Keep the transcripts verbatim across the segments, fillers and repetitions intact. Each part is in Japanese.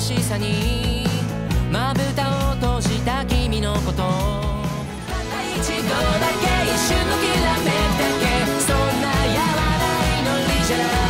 しさにまぶたを閉じた君のことたった一度だけ一瞬のきらめきだけそんなやわないノリじゃない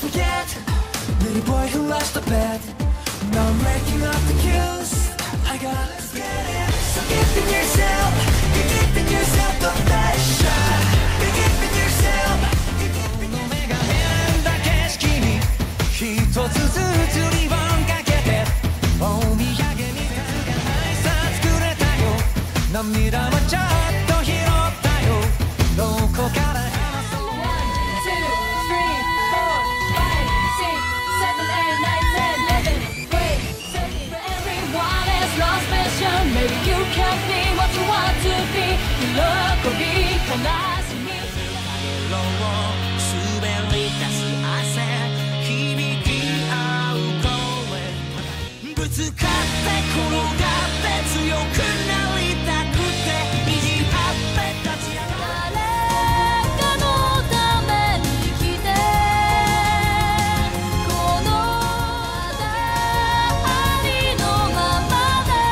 forget. Little boy who lost the bet. Now I'm breaking up the cues. I gotta get it. So give in yourself. Give in yourself the best shot. Give in yourself. の目が変だ景色に一つずつリボンかけてお土産みたいなさ作れたよ。涙もちょっと拾ったよ。どこから Maybe you can be what you want to be. 喜び悲しみ夜を滑り出す汗響き合う声ぶつかって転がって強くなりたくて意地張って立ち上がる誰かのために生きてこのありのままで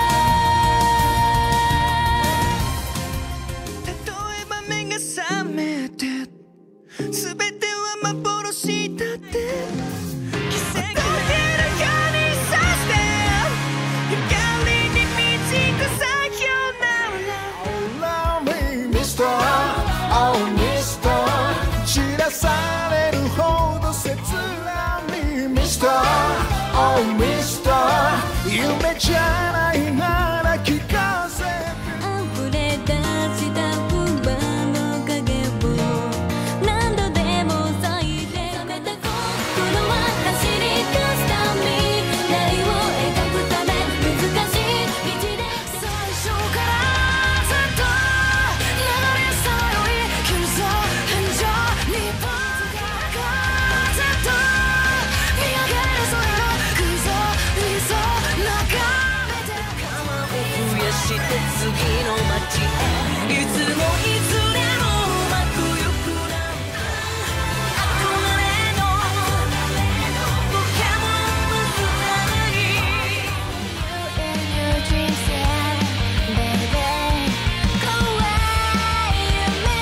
全ては幻だって奇跡のかにさして光に導く最強なら Allow me, Mister Oh, Mister 知らされるほど切なみ Mister Oh, Mister 夢じゃないなら聞かせて溢れ出した不安の影を何度でも咲いて冷めた心は走り出すため未来を描くため難しい道で最初からずっと流れさより君さ変じゃ日本がずっと見上げる空の空想理想眺めて釜を増やして次の街へいつもいつでもうまくゆくな憧れのポケモンのつながり You and your dreams yeah baby 怖い夢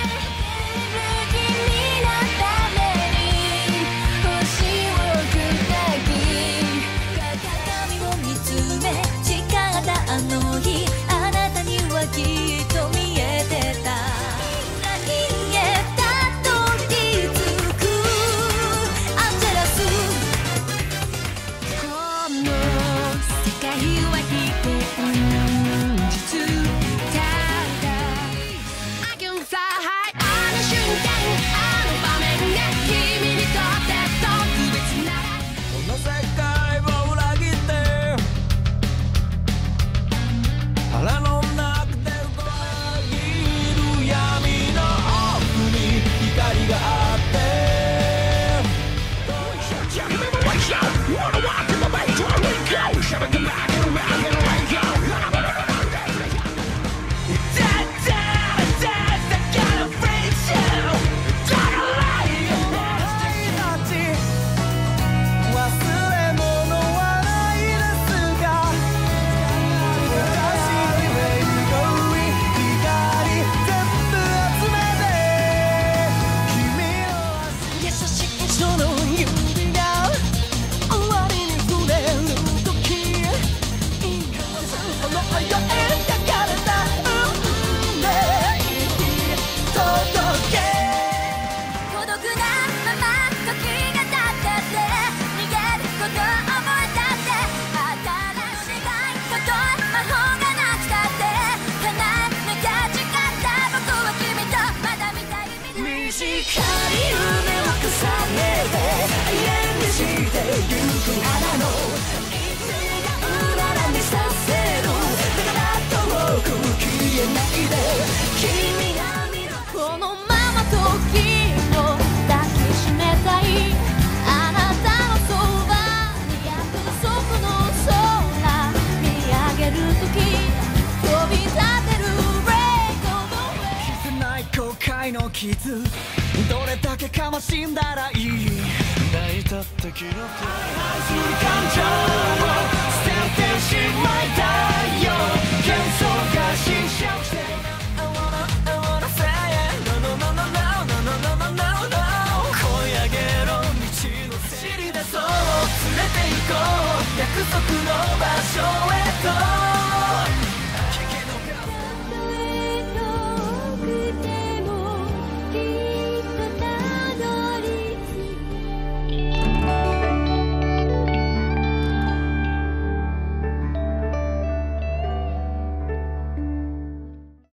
君のために星を砕き鏡を見つめ誓ったあの日あなたにはきっと見えてた何へたどり着くアンジェラスこの世界は現実ただ I can fly high あの瞬間あの場面が君にとって特別ならこの世界を裏切って腹の中で動いる闇の奥に光があって忘れ物はないですが私にメイドに光全部集めて君の優しいその指が終わりに触れる時この世へ描かれた運命に届け孤独なまま時が経ったって逃げること思えたって新しいこと魔法がなくたって叶えなきゃ誓った僕は君とまだ見たい短い夢を重ねて永遠にしてゆく花のいつがうららにさせるだから遠く消えないで君が見るこのまま時を抱きしめたいあなたのそばに約束の空見上げる時飛び立てる Break over 消せない後悔の傷どれだけかましんだらいい抱いたって記録愛する感情を捨ててしまいたいよ幻想が侵食